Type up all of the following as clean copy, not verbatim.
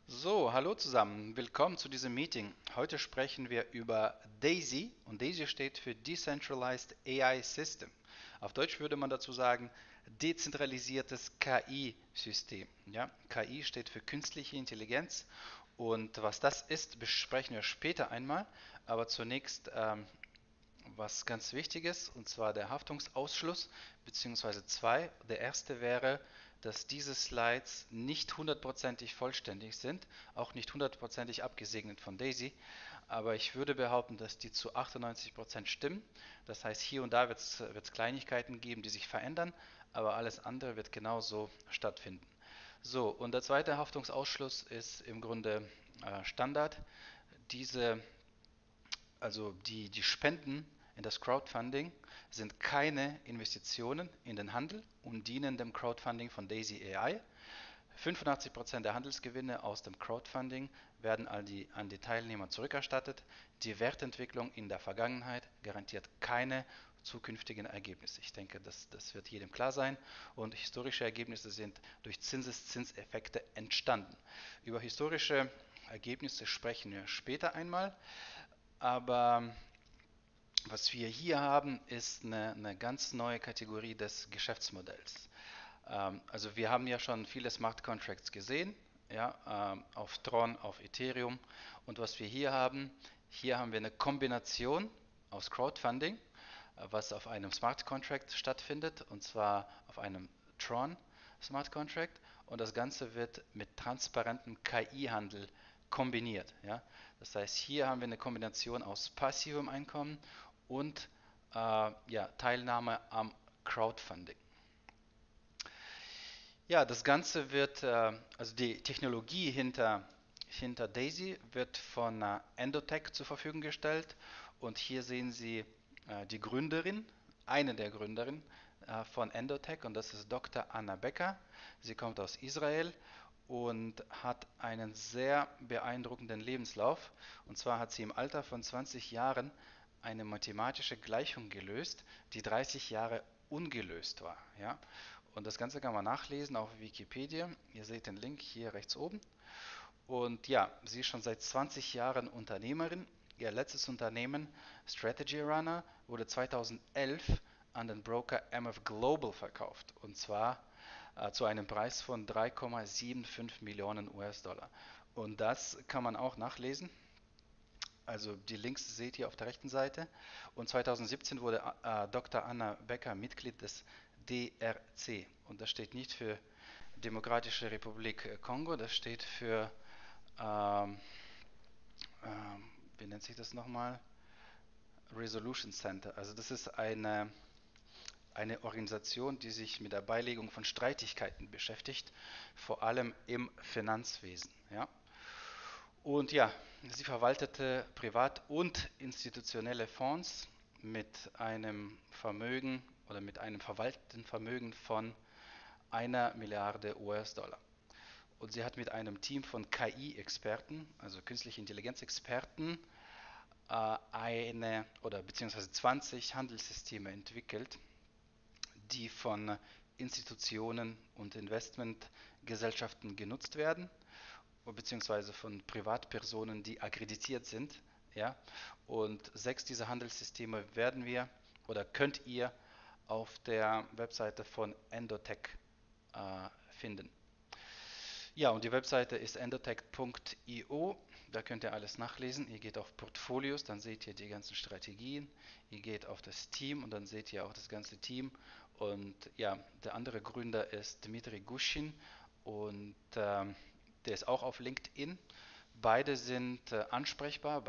So, hallo zusammen, willkommen zu diesem Meeting. Heute sprechen wir über DAISY und DAISY steht für Decentralized AI System. Auf Deutsch würde man dazu sagen, dezentralisiertes KI-System. Ja, KI steht für künstliche Intelligenz und was das ist, besprechen wir später einmal. Aber zunächst was ganz wichtig ist, und zwar der Haftungsausschluss, beziehungsweise zwei. Der erste wäre, dass diese Slides nicht hundertprozentig vollständig sind, auch nicht hundertprozentig abgesegnet von Daisy, aber ich würde behaupten, dass die zu 98% stimmen. Das heißt, hier und da wird es Kleinigkeiten geben, die sich verändern, aber alles andere wird genauso stattfinden. So, und der zweite Haftungsausschluss ist im Grunde Standard. Diese die Spenden in das Crowdfunding sind keine Investitionen in den Handel und dienen dem Crowdfunding von Daisy AI. 85% der Handelsgewinne aus dem Crowdfunding werden an die Teilnehmer zurückerstattet. Die Wertentwicklung in der Vergangenheit garantiert keine zukünftigen Ergebnisse. Ich denke, das wird jedem klar sein. Und historische Ergebnisse sind durch Zinseszinseffekte entstanden. Über historische Ergebnisse sprechen wir später einmal. Aber was wir hier haben, ist eine ganz neue Kategorie des Geschäftsmodells. Also wir haben ja schon viele Smart Contracts gesehen, ja, auf Tron, auf Ethereum. Und was wir hier haben wir eine Kombination aus Crowdfunding, was auf einem Smart Contract stattfindet, und zwar auf einem Tron Smart Contract. Und das Ganze wird mit transparentem KI-Handel kombiniert. Ja? Das heißt, hier haben wir eine Kombination aus passivem Einkommen und ja, Teilnahme am Crowdfunding. Ja, das Ganze wird, also die Technologie hinter Daisy wird von Endotech zur Verfügung gestellt und hier sehen Sie die Gründerin, eine der Gründerinnen von Endotech, und das ist Dr. Anna Becker. Sie kommt aus Israel und hat einen sehr beeindruckenden Lebenslauf. Und zwar hat sie im Alter von 20 Jahren eine mathematische Gleichung gelöst, die 30 Jahre ungelöst war. Ja? Und das Ganze kann man nachlesen auf Wikipedia. Ihr seht den Link hier rechts oben. Und ja, sie ist schon seit 20 Jahren Unternehmerin. Ihr letztes Unternehmen, Strategy Runner, wurde 2011 an den Broker MF Global verkauft. Und zwar zu einem Preis von 3,75 Millionen US-Dollar. Und das kann man auch nachlesen. Also die Links seht ihr auf der rechten Seite. Und 2017 wurde Dr. Anna Becker Mitglied des DRC. Und das steht nicht für Demokratische Republik Kongo, das steht für, ähm, wie nennt sich das nochmal? Resolution Center. Also das ist eine Organisation, die sich mit der Beilegung von Streitigkeiten beschäftigt, vor allem im Finanzwesen. Ja? Und ja, sie verwaltete privat und institutionelle Fonds mit einem Vermögen oder mit einem verwalteten Vermögen von 1 Milliarde US-Dollar. Und sie hat mit einem Team von KI-Experten, also künstliche Intelligenz-Experten, eine oder beziehungsweise 20 Handelssysteme entwickelt, die von Institutionen und Investmentgesellschaften genutzt werden, beziehungsweise von Privatpersonen, die akkreditiert sind. Ja? Und 6 dieser Handelssysteme werden wir oder könnt ihr auf der Webseite von Endotech finden. Ja, und die Webseite ist endotech.io. Da könnt ihr alles nachlesen. Ihr geht auf Portfolios, dann seht ihr die ganzen Strategien. Ihr geht auf das Team und dann seht ihr auch das ganze Team. Und ja, der andere Gründer ist Dmitry Gushin und der ist auch auf LinkedIn. Beide sind ansprechbar,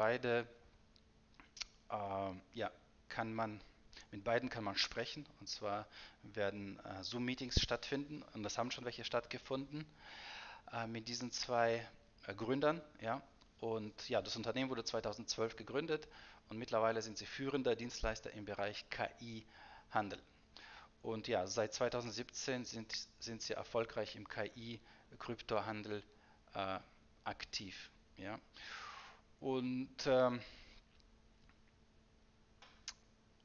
ja, kann man, mit beiden kann man sprechen. Und zwar werden Zoom-Meetings stattfinden und das haben schon welche stattgefunden mit diesen zwei Gründern. Ja. Und ja, das Unternehmen wurde 2012 gegründet und mittlerweile sind sie führender Dienstleister im Bereich KI-Handel. Und ja, seit 2017 sind sie erfolgreich im KI-Kryptohandel äh, aktiv. Ja. Und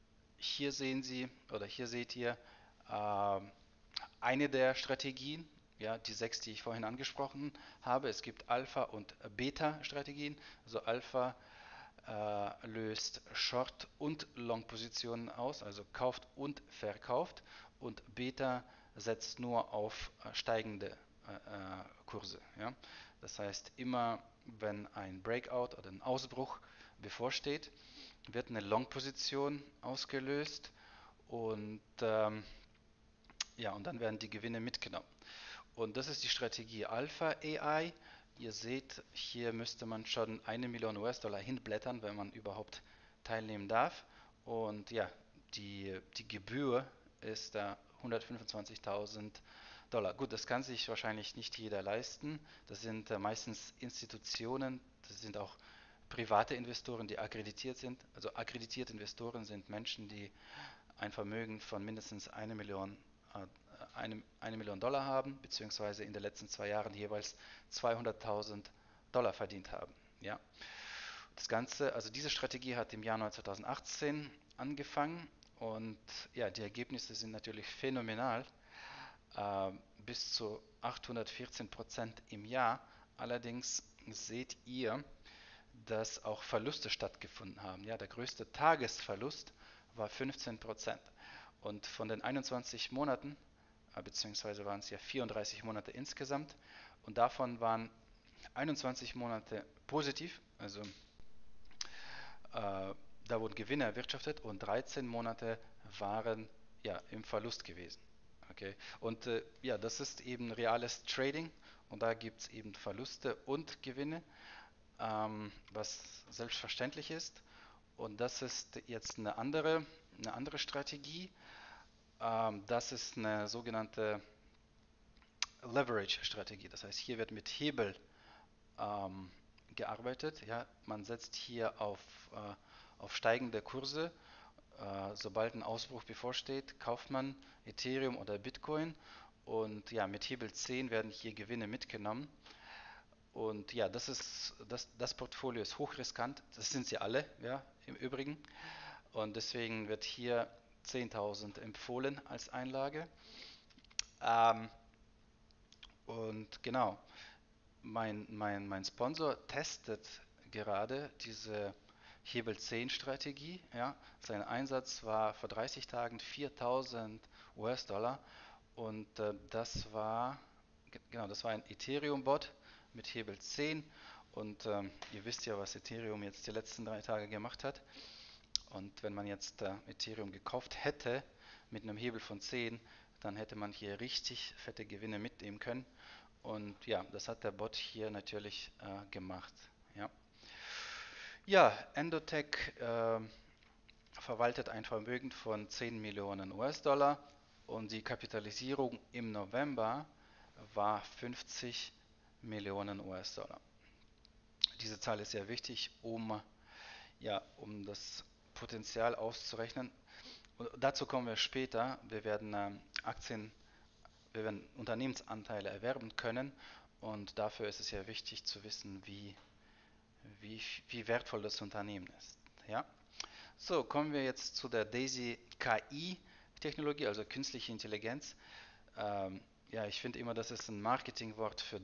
hier sehen Sie oder hier seht ihr äh, eine der Strategien. Ja, die sechs, die ich vorhin angesprochen habe. Es gibt Alpha- und Beta-Strategien. Also Alpha löst Short- und Long-Positionen aus, also kauft und verkauft. Und Beta setzt nur auf steigende Kurse. Ja? Das heißt, immer wenn ein Breakout oder ein Ausbruch bevorsteht, wird eine Long-Position ausgelöst und ja, und dann werden die Gewinne mitgenommen. Und das ist die Strategie Alpha AI. Ihr seht, hier müsste man schon 1 Million US-Dollar hinblättern, wenn man überhaupt teilnehmen darf. Und ja, die Gebühr ist da 125.000 Dollar. Gut, das kann sich wahrscheinlich nicht jeder leisten. Das sind meistens Institutionen, das sind auch private Investoren, die akkreditiert sind. Also akkreditierte Investoren sind Menschen, die ein Vermögen von mindestens 1 Million, eine Million Dollar haben, beziehungsweise in den letzten 2 Jahren jeweils 200.000 Dollar verdient haben. Ja. Das Ganze, also diese Strategie hat im Januar 2018 angefangen und ja, die Ergebnisse sind natürlich phänomenal, äh, bis zu 814% im Jahr. Allerdings seht ihr, dass auch Verluste stattgefunden haben. Ja, der größte Tagesverlust war 15%. Und von den 21 Monaten, beziehungsweise waren es ja 34 Monate insgesamt, und davon waren 21 Monate positiv, also da wurden Gewinne erwirtschaftet und 13 Monate waren ja im Verlust gewesen. Okay. Und ja, das ist eben reales Trading und da gibt es eben Verluste und Gewinne, was selbstverständlich ist. Und das ist jetzt eine andere Strategie. Das ist eine sogenannte Leverage-Strategie. Das heißt, hier wird mit Hebel ähm, gearbeitet. Ja? Man setzt hier auf steigende Kurse. Sobald ein Ausbruch bevorsteht, kauft man Ethereum oder Bitcoin. Und ja, mit Hebel 10 werden hier Gewinne mitgenommen. Und ja, das Portfolio ist hochriskant. Das sind sie alle, ja, im Übrigen. Und deswegen wird hier 10.000 empfohlen als Einlage. Ähm, und genau, mein Sponsor testet gerade diese Hebel 10 Strategie. Ja. Sein Einsatz war vor 30 Tagen 4.000 US-Dollar und genau, das war ein Ethereum-Bot mit Hebel 10 und ihr wisst ja, was Ethereum jetzt die letzten 3 Tage gemacht hat. Und wenn man jetzt Ethereum gekauft hätte mit einem Hebel von 10, dann hätte man hier richtig fette Gewinne mitnehmen können. Und ja, das hat der Bot hier natürlich gemacht. Ja, ja, Endotech verwaltet ein Vermögen von 10 Millionen US-Dollar und die Kapitalisierung im November war 50 Millionen US-Dollar. Diese Zahl ist sehr wichtig, um das Potenzial auszurechnen. Und dazu kommen wir später. Wir werden Unternehmensanteile erwerben können und dafür ist es ja wichtig zu wissen, wie, wie wertvoll das Unternehmen ist. Ja? So, kommen wir jetzt zu der Daisy KI-Technologie, also künstliche Intelligenz. Ja, ich finde immer, das ist ein Marketingwort für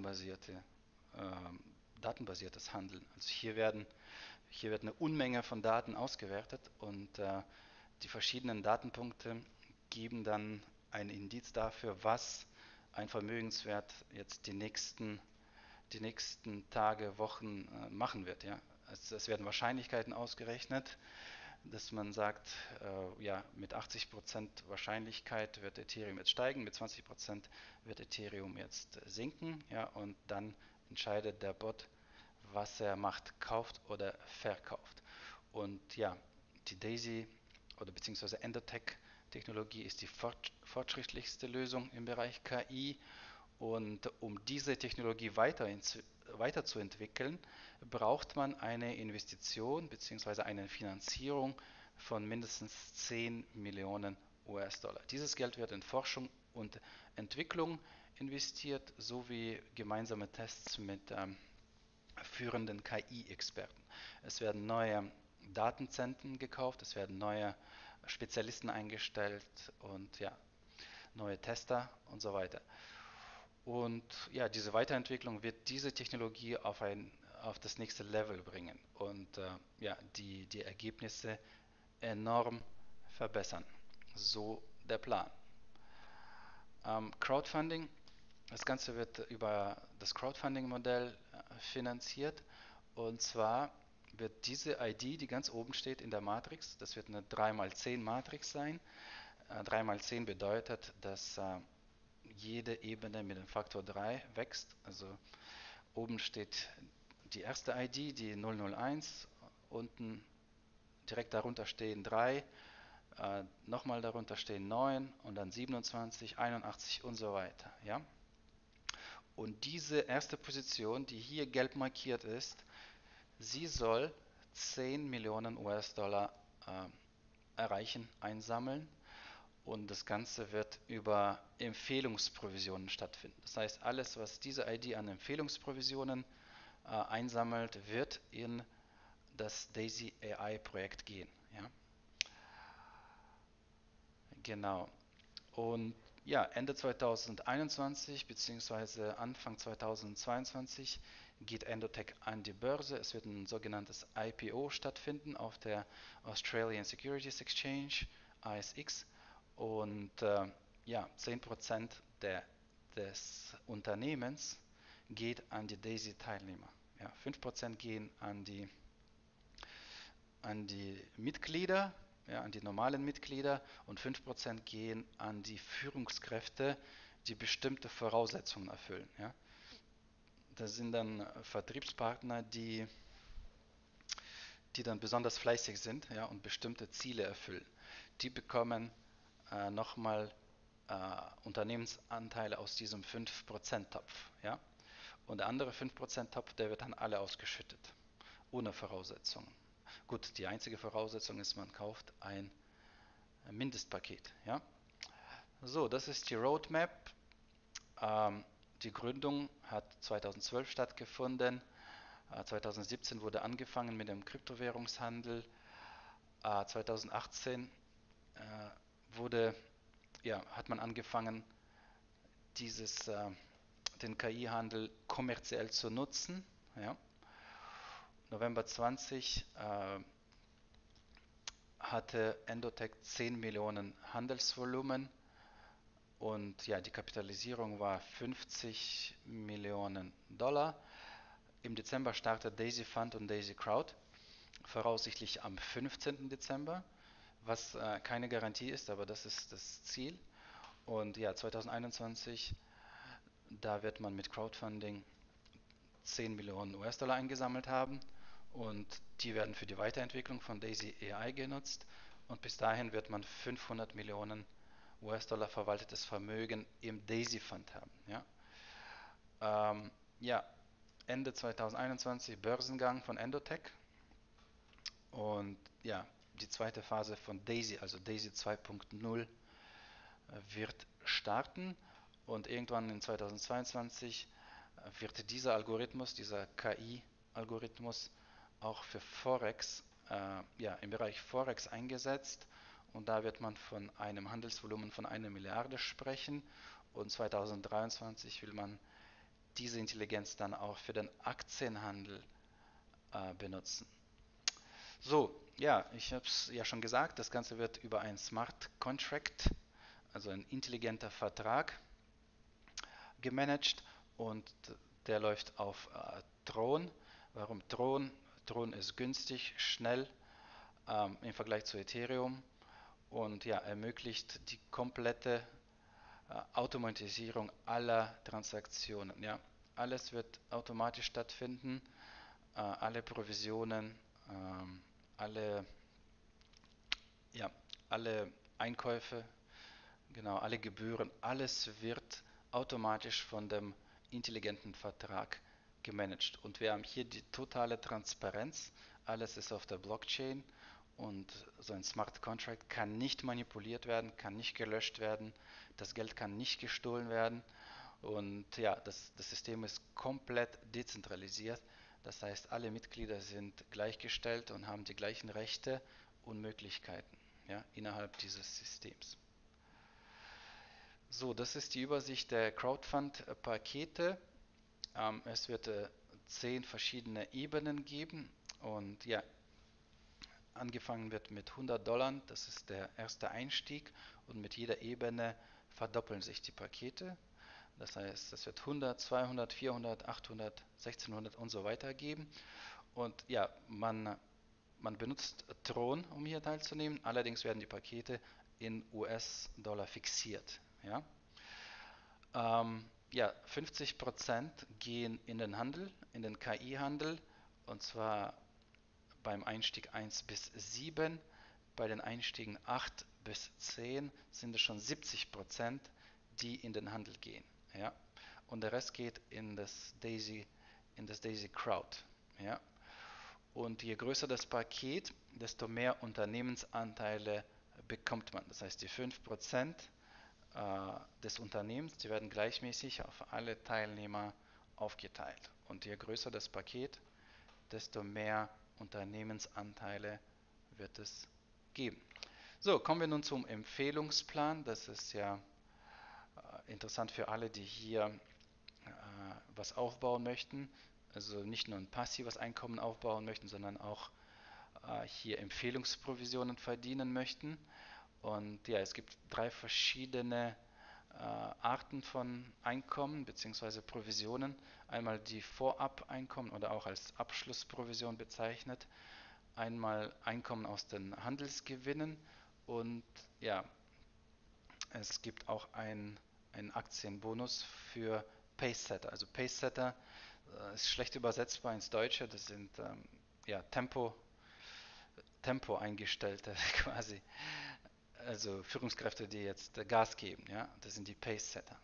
datenbasiertes Handeln. Also hier wird eine Unmenge von Daten ausgewertet und die verschiedenen Datenpunkte geben dann ein Indiz dafür, was ein Vermögenswert jetzt die nächsten Tage, Wochen machen wird. Ja? Es werden Wahrscheinlichkeiten ausgerechnet, dass man sagt, ja, mit 80% Wahrscheinlichkeit wird Ethereum jetzt steigen, mit 20% wird Ethereum jetzt sinken, ja, und dann entscheidet der Bot, was er macht, kauft oder verkauft. Und ja, die Daisy oder beziehungsweise Endotech-Technologie ist die fortschrittlichste Lösung im Bereich KI. Und um diese Technologie weiterzuentwickeln, braucht man eine Investition bzw. eine Finanzierung von mindestens 10 Millionen US-Dollar. Dieses Geld wird in Forschung und Entwicklung investiert, sowie gemeinsame Tests mit führenden KI-Experten. Es werden neue Datenzentren gekauft, es werden neue Spezialisten eingestellt und ja, neue Tester und so weiter. Und ja, diese Weiterentwicklung wird diese Technologie auf das nächste Level bringen und ja, die Ergebnisse enorm verbessern. So der Plan. Crowdfunding. Das Ganze wird über das Crowdfunding-Modell finanziert. Und zwar wird diese ID, die ganz oben steht in der Matrix, das wird eine 3x10 Matrix sein. 3x10 bedeutet, dass jede Ebene mit dem Faktor 3 wächst. Also oben steht die erste ID, die 001, unten direkt darunter stehen 3, nochmal darunter stehen 9 und dann 27, 81 und so weiter. Ja? Und diese erste Position, die hier gelb markiert ist, sie soll 10 Millionen US-Dollar erreichen, einsammeln. Und das Ganze wird über Empfehlungsprovisionen stattfinden. Das heißt, alles, was diese ID an Empfehlungsprovisionen einsammelt, wird in das Daisy AI Projekt gehen. Ja? Genau. Und ja, Ende 2021 bzw. Anfang 2022 geht Endotech an die Börse. Es wird ein sogenanntes IPO stattfinden auf der Australian Securities Exchange, ASX. Und ja, 10% des Unternehmens geht an die Daisy-Teilnehmer. Ja, 5% gehen an die Mitglieder, ja, an die normalen Mitglieder und 5% gehen an die Führungskräfte, die bestimmte Voraussetzungen erfüllen. Ja. Das sind dann Vertriebspartner, die dann besonders fleißig sind, ja, und bestimmte Ziele erfüllen. Die bekommen nochmal Unternehmensanteile aus diesem 5%-Topf. Ja. Und der andere 5%-Topf, der wird dann alle ausgeschüttet, ohne Voraussetzungen. Gut, die einzige Voraussetzung ist, man kauft ein Mindestpaket. Ja? So, das ist die Roadmap. Ähm, die Gründung hat 2012 stattgefunden. 2017 wurde angefangen mit dem Kryptowährungshandel. 2018 wurde, ja, hat man angefangen, den KI-Handel kommerziell zu nutzen. Ja? November 20 hatte Endotech 10 Millionen Handelsvolumen und ja, die Kapitalisierung war 50 Millionen Dollar. Im Dezember startet Daisy Fund und Daisy Crowd, voraussichtlich am 15. Dezember, was keine Garantie ist, aber das ist das Ziel. Und ja, 2021, da wird man mit Crowdfunding 10 Millionen US-Dollar eingesammelt haben und die werden für die Weiterentwicklung von Daisy AI genutzt und bis dahin wird man 500 Millionen US-Dollar verwaltetes Vermögen im Daisy Fund haben. Ja, ja, Ende 2021 Börsengang von Endotech und ja, die zweite Phase von Daisy, also Daisy 2.0, wird starten und irgendwann in 2022 wird dieser Algorithmus, dieser KI-Algorithmus auch für Forex, ja, im Bereich Forex eingesetzt und da wird man von einem Handelsvolumen von 1 Milliarde sprechen und 2023 will man diese Intelligenz dann auch für den Aktienhandel benutzen. So, ja, ich habe es ja schon gesagt, das Ganze wird über ein Smart Contract, also ein intelligenter Vertrag, gemanagt und der läuft auf Tron. Warum Tron? Tron ist günstig, schnell im Vergleich zu Ethereum und ja, ermöglicht die komplette Automatisierung aller Transaktionen. Ja. Alles wird automatisch stattfinden, alle Provisionen, alle, ja, alle Einkäufe, genau, alle Gebühren, alles wird automatisch von dem intelligenten Vertrag gemanagt. Und wir haben hier die totale Transparenz. Alles ist auf der Blockchain und so ein Smart Contract kann nicht manipuliert werden, kann nicht gelöscht werden, das Geld kann nicht gestohlen werden. Und ja, das System ist komplett dezentralisiert. Das heißt, alle Mitglieder sind gleichgestellt und haben die gleichen Rechte und Möglichkeiten, ja, innerhalb dieses Systems. So, das ist die Übersicht der Crowdfund-Pakete. Es wird 10 verschiedene Ebenen geben und ja, angefangen wird mit $100, das ist der erste Einstieg und mit jeder Ebene verdoppeln sich die Pakete. Das heißt, es wird 100, 200, 400, 800, 1600 und so weiter geben. Und ja, man benutzt Tron, um hier teilzunehmen. Allerdings werden die Pakete in US-Dollar fixiert. Ja? Ja, 50% gehen in den Handel, in den KI-Handel. Und zwar beim Einstieg 1 bis 7. Bei den Einstiegen 8 bis 10 sind es schon 70%, die in den Handel gehen. Ja? Und der Rest geht in das Daisy Crowd. Ja? Und je größer das Paket, desto mehr Unternehmensanteile bekommt man. Das heißt, die 5% des Unternehmens, die werden gleichmäßig auf alle Teilnehmer aufgeteilt. Und je größer das Paket, desto mehr Unternehmensanteile wird es geben. So, kommen wir nun zum Empfehlungsplan. Das ist ja interessant für alle, die hier was aufbauen möchten. Also nicht nur ein passives Einkommen aufbauen möchten, sondern auch hier Empfehlungsprovisionen verdienen möchten. Und ja, es gibt 3 verschiedene Arten von Einkommen bzw. Provisionen. Einmal die Vorab-Einkommen oder auch als Abschlussprovision bezeichnet. Einmal Einkommen aus den Handelsgewinnen und ja, es gibt auch einen Aktienbonus für Pacesetter. Also Pacesetter ist schlecht übersetzbar ins Deutsche. Das sind ja, Tempo-Eingestellte quasi. Also Führungskräfte, die jetzt Gas geben. Ja? Das sind die Pacesetter.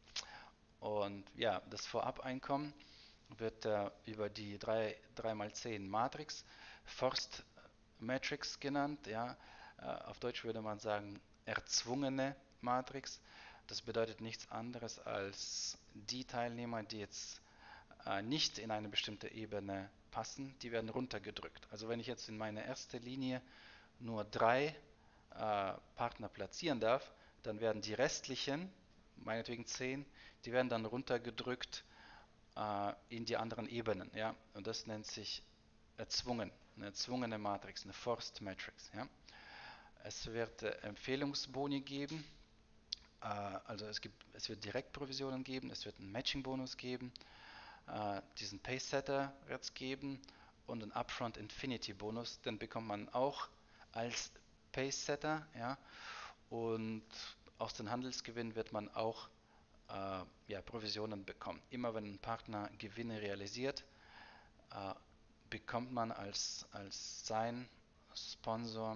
Und ja, das Vorab-Einkommen wird über die 3x10 Matrix, Forst Matrix genannt. Ja? Auf Deutsch würde man sagen erzwungene Matrix. Das bedeutet nichts anderes als die Teilnehmer, die jetzt nicht in eine bestimmte Ebene passen, die werden runtergedrückt. Also wenn ich jetzt in meine erste Linie nur 3 Partner platzieren darf, dann werden die restlichen, meinetwegen 10, die werden dann runtergedrückt in die anderen Ebenen. Ja? Und das nennt sich erzwungen, eine erzwungene Matrix, eine Forced Matrix. Ja? Es wird Empfehlungsboni geben, also es wird Direktprovisionen geben, es wird einen Matching-Bonus geben, diesen Pacesetter wird es geben und einen Upfront Infinity Bonus, den bekommt man auch als Pacesetter, ja, und aus den Handelsgewinnen wird man auch ja, Provisionen bekommen. Immer wenn ein Partner Gewinne realisiert, äh, bekommt man als sein Sponsor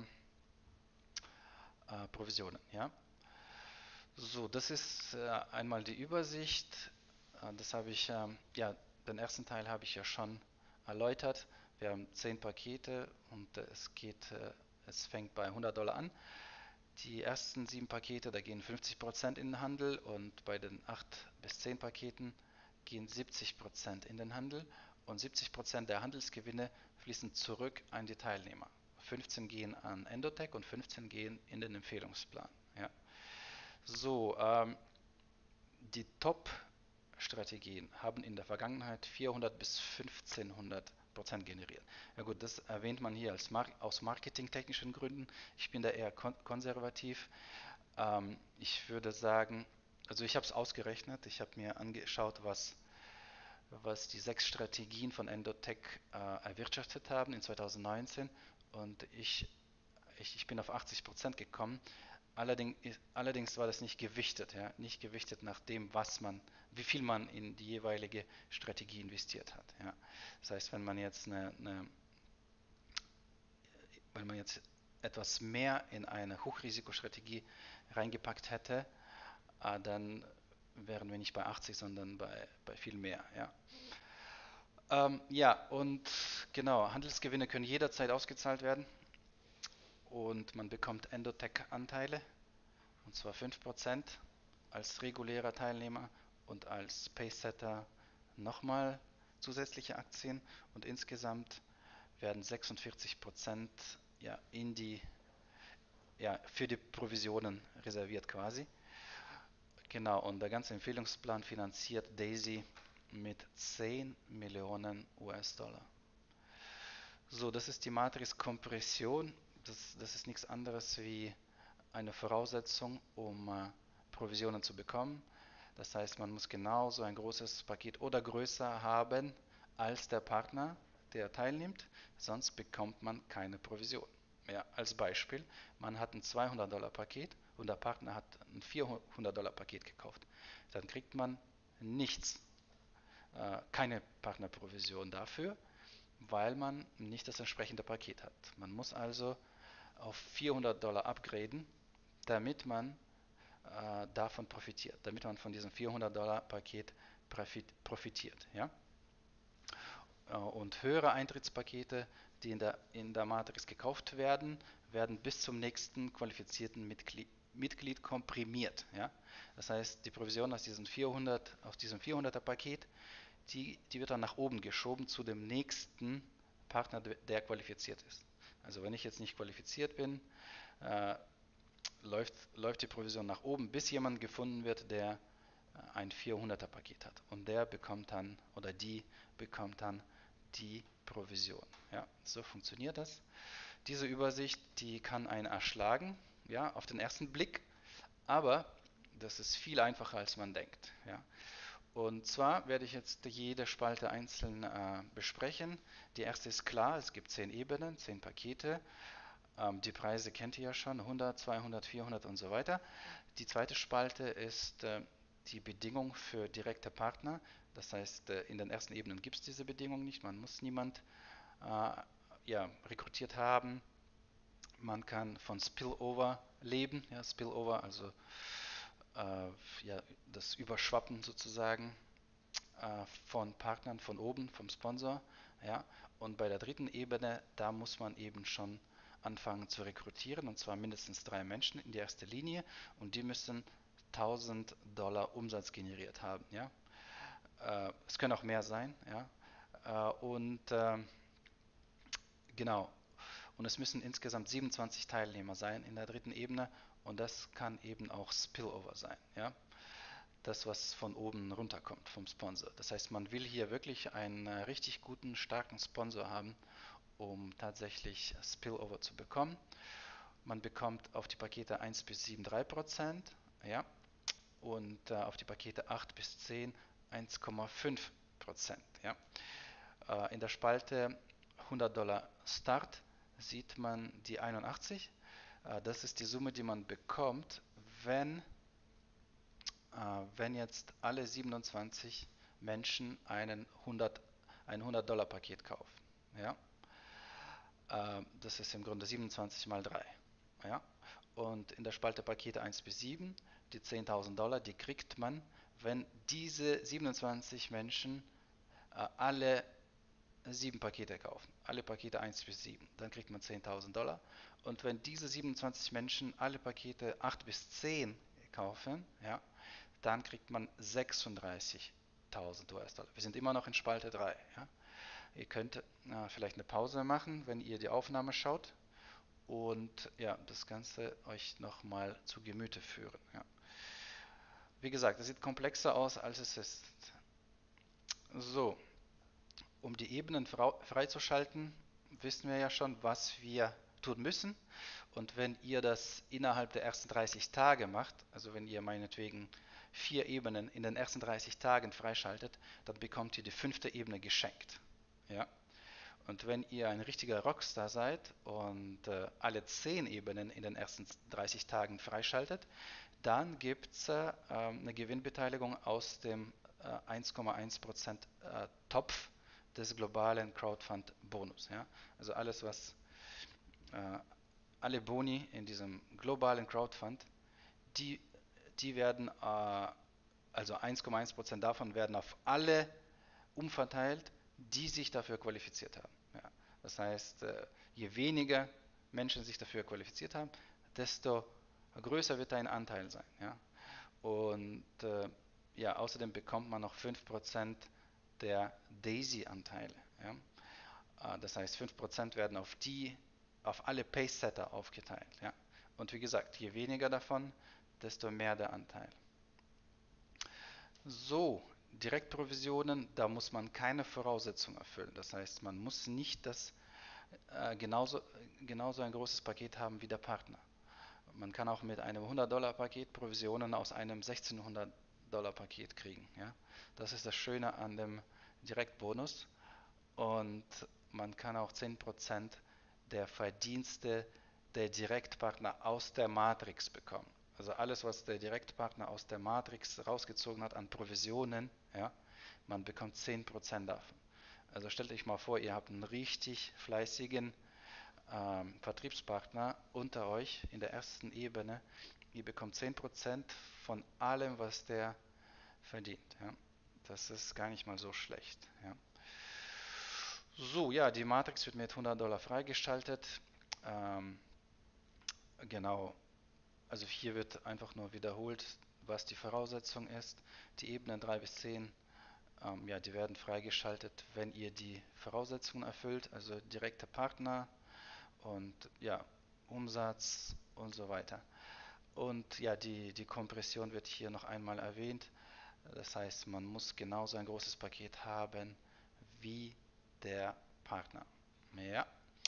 Provisionen. Ja? So, das ist einmal die Übersicht. Das habe ich, ja, den ersten Teil habe ich ja schon erläutert. Wir haben 10 Pakete und es fängt bei $100 an. Die ersten 7 Pakete, da gehen 50% in den Handel und bei den 8 bis 10 Paketen gehen 70% in den Handel und 70% der Handelsgewinne fließen zurück an die Teilnehmer. 15 gehen an Endotech und 15 gehen in den Empfehlungsplan. Ja. So, die Top-Strategien haben in der Vergangenheit 400 bis 1500% generiert. Ja gut, das erwähnt man hier aus marketingtechnischen Gründen. Ich bin da eher konservativ. Ich würde sagen, also ich habe es ausgerechnet, ich habe mir angeschaut, was die 6 Strategien von Endotech erwirtschaftet haben in 2019 und ich bin auf 80% gekommen. Allerdings war das nicht gewichtet, ja, nicht gewichtet nach dem, wie viel man in die jeweilige Strategie investiert hat. Ja. Das heißt, wenn man jetzt etwas mehr in eine Hochrisikostrategie reingepackt hätte, dann wären wir nicht bei 80, sondern bei viel mehr. Ja. Ja, und genau, Handelsgewinne können jederzeit ausgezahlt werden und man bekommt Endotech-Anteile, und zwar 5% als regulärer Teilnehmer und als Pacesetter nochmal zusätzliche Aktien und insgesamt werden 46% ja, für die Provisionen reserviert quasi. Genau, und der ganze Empfehlungsplan finanziert Daisy mit 10 Millionen US-Dollar. So, das ist die Matrix-Kompression. Das ist nichts anderes wie eine Voraussetzung, um Provisionen zu bekommen. Das heißt, man muss genauso ein großes Paket oder größer haben als der Partner, der teilnimmt, sonst bekommt man keine Provision. Ja, als Beispiel, man hat ein 200 $ Paket und der Partner hat ein 400 $ Paket gekauft. Dann kriegt man nichts, keine Partnerprovision dafür, weil man nicht das entsprechende Paket hat. Man muss also auf 400 $ upgraden, damit man davon profitiert, damit man von diesem 400 $ Paket profitiert. Ja? Und höhere Eintrittspakete, die in der Matrix gekauft werden, werden bis zum nächsten qualifizierten Mitglied komprimiert. Ja? Das heißt, die Provision aus diesem 400er Paket, die wird dann nach oben geschoben zu dem nächsten Partner, der qualifiziert ist. Also wenn ich jetzt nicht qualifiziert bin, äh, läuft die Provision nach oben, bis jemand gefunden wird, der ein 400er Paket hat. Und der bekommt dann, oder die bekommt dann die Provision. Ja, so funktioniert das. Diese Übersicht, die kann einen erschlagen, ja, auf den ersten Blick, aber das ist viel einfacher, als man denkt. Ja. Und zwar werde ich jetzt jede Spalte einzeln besprechen. Die erste ist klar, es gibt 10 Ebenen, 10 Pakete. Die Preise kennt ihr ja schon, 100, 200, 400 und so weiter. Die zweite Spalte ist die Bedingung für direkte Partner. Das heißt, in den ersten Ebenen gibt es diese Bedingung nicht. Man muss niemand rekrutiert haben. Man kann von Spillover leben. Ja, Spillover, also das Überschwappen sozusagen von Partnern von oben, vom Sponsor. Ja. Und bei der dritten Ebene, da muss man eben schon anfangen zu rekrutieren, und zwar mindestens 3 Menschen in die erste Linie, und die müssen 1.000 $ Umsatz generiert haben. Ja? Es können auch mehr sein. Ja? Genau. Und es müssen insgesamt 27 Teilnehmer sein in der dritten Ebene, und das kann eben auch Spillover sein. Ja? Das, was von oben runterkommt vom Sponsor. Das heißt, man will hier wirklich einen richtig guten, starken Sponsor haben, um tatsächlich Spillover zu bekommen. Man bekommt auf die Pakete 1 bis 7 3%, ja, und auf die Pakete 8 bis 10 1,5%. Ja. In der Spalte 100 $ Start sieht man die 81. Das ist die Summe, die man bekommt, wenn, wenn jetzt alle 27 Menschen ein 100 $ Paket kaufen. Ja. Das ist im Grunde 27 mal 3. Ja? Und in der Spalte Pakete 1 bis 7, die 10.000 $, die kriegt man, wenn diese 27 Menschen alle 7 Pakete kaufen. Alle Pakete 1 bis 7. Dann kriegt man 10.000 $. Und wenn diese 27 Menschen alle Pakete 8 bis 10 kaufen, ja, dann kriegt man 36.000 $. Wir sind immer noch in Spalte 3. Ja? Ihr könnt vielleicht eine Pause machen, wenn ihr die Aufnahme schaut, und ja, das Ganze euch nochmal zu Gemüte führen. Ja. Wie gesagt, es sieht komplexer aus, als es ist. So, um die Ebenen freizuschalten, wissen wir ja schon, was wir tun müssen. Und wenn ihr das innerhalb der ersten 30 Tage macht, also wenn ihr meinetwegen 4 Ebenen in den ersten 30 Tagen freischaltet, dann bekommt ihr die 5. Ebene geschenkt. Ja? Und wenn ihr ein richtiger Rockstar seid und alle 10 Ebenen in den ersten 30 Tagen freischaltet, dann gibt es eine Gewinnbeteiligung aus dem 1,1% Topf des globalen Crowdfund Bonus. Ja? Also alles, was alle Boni in diesem globalen Crowdfund, die, die werden, also 1,1% davon werden auf alle umverteilt, die sich dafür qualifiziert haben. Ja. Das heißt, je weniger Menschen sich dafür qualifiziert haben, desto größer wird dein Anteil sein. Ja. Und ja, außerdem bekommt man noch 5% der Daisy-Anteile. Ja. Das heißt, 5% werden auf alle Pace-Setter aufgeteilt. Ja. Und wie gesagt, je weniger davon, desto mehr der Anteil. So, Direktprovisionen, da muss man keine Voraussetzung erfüllen. Das heißt, man muss nicht genauso ein großes Paket haben wie der Partner. Man kann auch mit einem 100 $ Paket Provisionen aus einem 1600 $ Paket kriegen. Ja? Das ist das Schöne an dem Direktbonus. Und man kann auch 10% der Verdienste der Direktpartner aus der Matrix bekommen. Also alles, was der Direktpartner aus der Matrix rausgezogen hat an Provisionen, ja, man bekommt 10% davon. Also stellt euch mal vor, ihr habt einen richtig fleißigen Vertriebspartner unter euch in der ersten Ebene. Ihr bekommt 10% von allem, was der verdient. Ja. Das ist gar nicht mal so schlecht. Ja. So, ja, die Matrix wird mit 100 $ freigeschaltet. Ähm, genau, also hier wird einfach nur wiederholt, was die Voraussetzung ist. Die Ebenen 3 bis 10, ja, die werden freigeschaltet, wenn ihr die Voraussetzungen erfüllt, also direkter Partner und ja, Umsatz und so weiter. Und ja, die Kompression wird hier noch einmal erwähnt. Das heißt, man muss genauso ein großes Paket haben wie der Partner. Ja.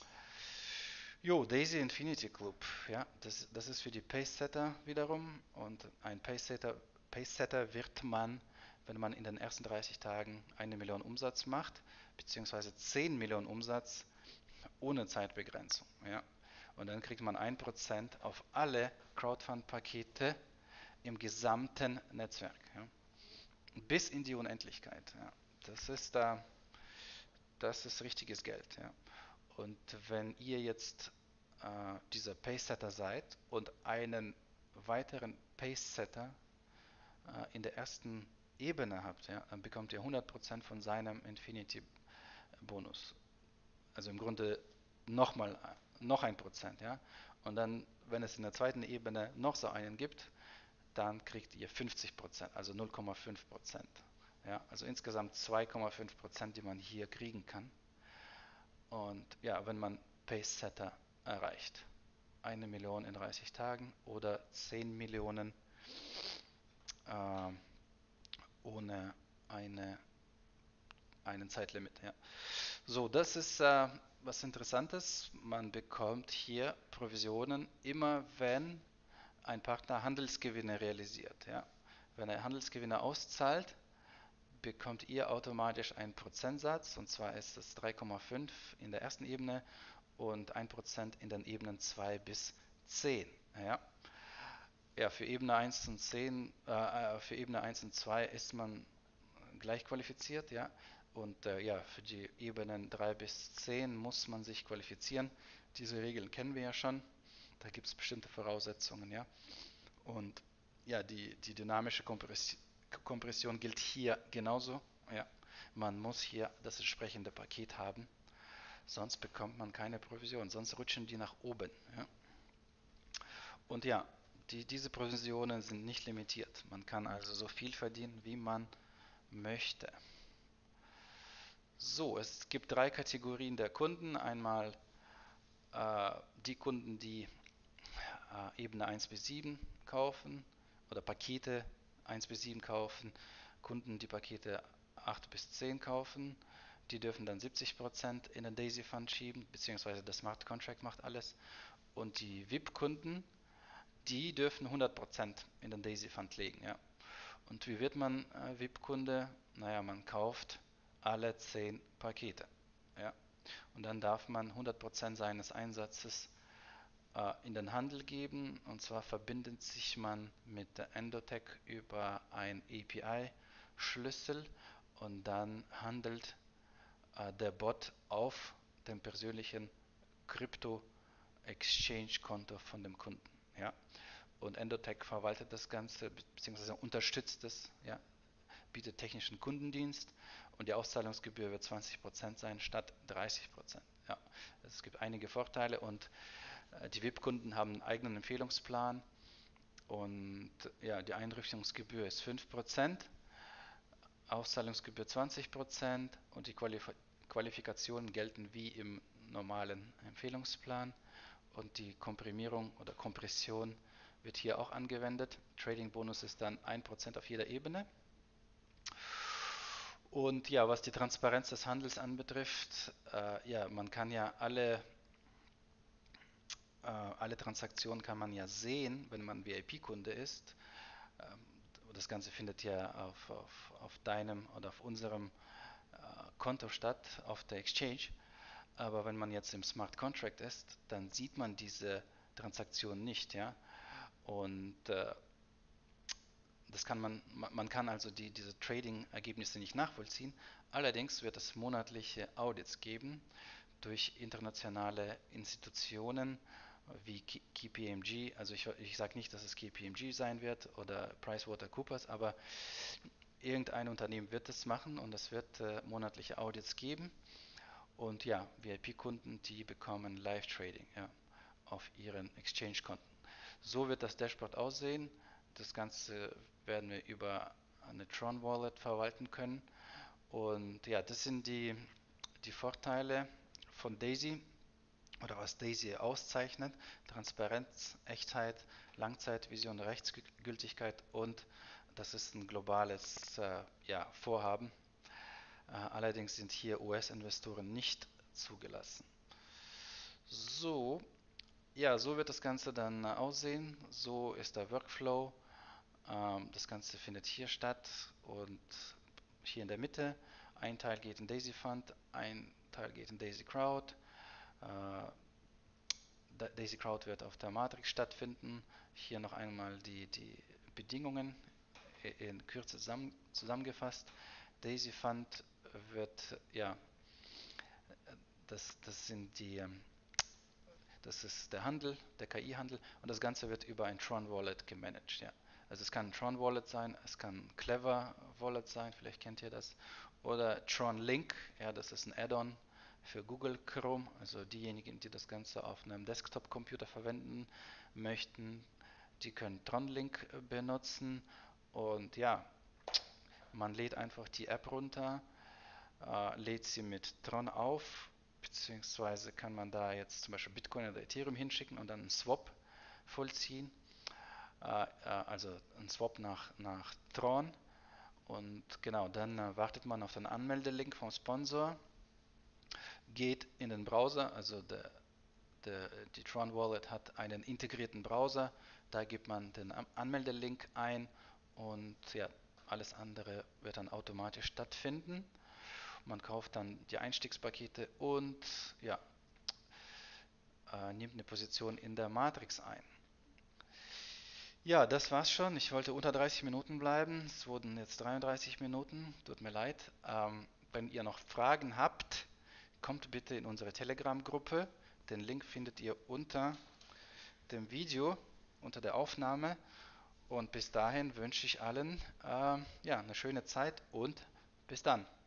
Jo, Daisy Infinity Club. Ja, das ist für die Pacesetter wiederum. Und ein Pacesetter wird man, wenn man in den ersten 30 Tagen 1 Million Umsatz macht, beziehungsweise 10 Millionen Umsatz ohne Zeitbegrenzung. Ja. Und dann kriegt man 1% auf alle Crowdfund-Pakete im gesamten Netzwerk. Ja. Bis in die Unendlichkeit. Ja. Das ist da, das ist richtiges Geld. Ja. Und wenn ihr jetzt dieser Pacesetter seid und einen weiteren Pacesetter in der ersten Ebene habt, ja, dann bekommt ihr 100% von seinem Infinity Bonus. Also im Grunde nochmal noch 1%, ja. Und dann, wenn es in der zweiten Ebene noch so einen gibt, dann kriegt ihr 50%, also 0,5%. Ja, also insgesamt 2,5%, die man hier kriegen kann. Und ja, wenn man Pacesetter erreicht. 1 Million in 30 Tagen oder 10 Millionen äh, ohne einen Zeitlimit. Ja. So, das ist was Interessantes. Man bekommt hier Provisionen immer, wenn ein Partner Handelsgewinne realisiert. Ja. Wenn er Handelsgewinne auszahlt, bekommt ihr automatisch einen Prozentsatz, und zwar ist es 3,5 in der ersten Ebene und 1% in den Ebenen 2 bis 10. Ja. Ja, für Ebene 1 und 10, für Ebene 1 und 2 ist man gleich qualifiziert, ja. Und ja, für die Ebenen 3 bis 10 muss man sich qualifizieren. Diese Regeln kennen wir ja schon. Da gibt es bestimmte Voraussetzungen, ja. Und ja, die dynamische Kompression gilt hier genauso. Ja. Man muss hier das entsprechende Paket haben, sonst bekommt man keine Provision, sonst rutschen die nach oben. Ja. Und ja, diese Provisionen sind nicht limitiert. Man kann also so viel verdienen, wie man möchte. So, es gibt drei Kategorien der Kunden. Einmal die Kunden, die Ebene 1 bis 7 kaufen oder Pakete 1 bis 7 kaufen, Kunden, die Pakete 8 bis 10 kaufen, die dürfen dann 70% in den Daisy Fund schieben, beziehungsweise der Smart Contract macht alles. Und die VIP-Kunden, die dürfen 100% in den Daisy Fund legen. Ja. Und wie wird man VIP-Kunde? Naja, man kauft alle 10 Pakete. Ja. Und dann darf man 100% seines Einsatzes in den Handel geben. Und zwar verbindet sich man mit der Endotech über ein API-Schlüssel und dann handelt der Bot auf dem persönlichen Krypto-Exchange-Konto von dem Kunden. Ja. Und Endotech verwaltet das Ganze bzw. unterstützt es, ja, bietet technischen Kundendienst und die Auszahlungsgebühr wird 20% sein statt 30%. Ja, es gibt einige Vorteile und die VIP-Kunden haben einen eigenen Empfehlungsplan und ja, die Einrichtungsgebühr ist 5%, Auszahlungsgebühr 20% und die Qualifikationen gelten wie im normalen Empfehlungsplan und die Komprimierung oder Kompression wird hier auch angewendet. Trading Bonus ist dann 1% auf jeder Ebene. Und ja, was die Transparenz des Handels anbetrifft, ja, man kann ja alle Transaktionen kann man ja sehen, wenn man VIP-Kunde ist. Ähm, Das Ganze findet ja auf deinem oder auf unserem Konto statt, auf der Exchange. Aber wenn man jetzt im Smart Contract ist, dann sieht man diese Transaktion nicht, ja. Und man kann also diese Trading-Ergebnisse nicht nachvollziehen. Allerdings wird es monatliche Audits geben durch internationale Institutionen wie KPMG. Also ich sage nicht, dass es KPMG sein wird oder PricewaterhouseCoopers, aber irgendein Unternehmen wird es machen und es wird monatliche Audits geben. Und ja, VIP-Kunden, die bekommen Live-Trading, ja, auf ihren Exchange-Konten. So wird das Dashboard aussehen. Das Ganze werden wir über eine Tron Wallet verwalten können. Und ja, das sind die Vorteile von Daisy oder was Daisy auszeichnet. Transparenz, Echtheit, Langzeitvision, Rechtsgültigkeit und das ist ein globales ja, Vorhaben. Allerdings sind hier US-Investoren nicht zugelassen. So, ja, so wird das Ganze dann aussehen. So ist der Workflow. Das Ganze findet hier statt und hier in der Mitte. Ein Teil geht in Daisy Fund, ein Teil geht in Daisy Crowd. Daisy Crowd wird auf der Matrix stattfinden. Hier noch einmal die Bedingungen in Kürze zusammengefasst. Daisy Fund wird, ja, das sind das ist der Handel, der KI-Handel und das Ganze wird über ein Tron Wallet gemanagt. Ja. Also es kann ein Tron Wallet sein, es kann ein Clever Wallet sein, vielleicht kennt ihr das, oder Tron Link, ja, das ist ein Add-on für Google Chrome, also diejenigen, die das Ganze auf einem Desktop-Computer verwenden möchten, die können Tron Link benutzen und ja, man lädt einfach die App runter, lädt sie mit Tron auf, beziehungsweise kann man da jetzt zum Beispiel Bitcoin oder Ethereum hinschicken und dann einen Swap vollziehen, also einen Swap nach Tron. Und genau, dann wartet man auf den Anmeldelink vom Sponsor, geht in den Browser, also die Tron Wallet hat einen integrierten Browser, da gibt man den Anmeldelink ein und ja, alles andere wird dann automatisch stattfinden. Man kauft dann die Einstiegspakete und ja, nimmt eine Position in der Matrix ein. Ja, das war's schon. Ich wollte unter 30 Minuten bleiben. Es wurden jetzt 33 Minuten. Tut mir leid. Wenn ihr noch Fragen habt, kommt bitte in unsere Telegram-Gruppe. Den Link findet ihr unter dem Video, unter der Aufnahme. Und bis dahin wünsche ich allen ja, eine schöne Zeit und bis dann.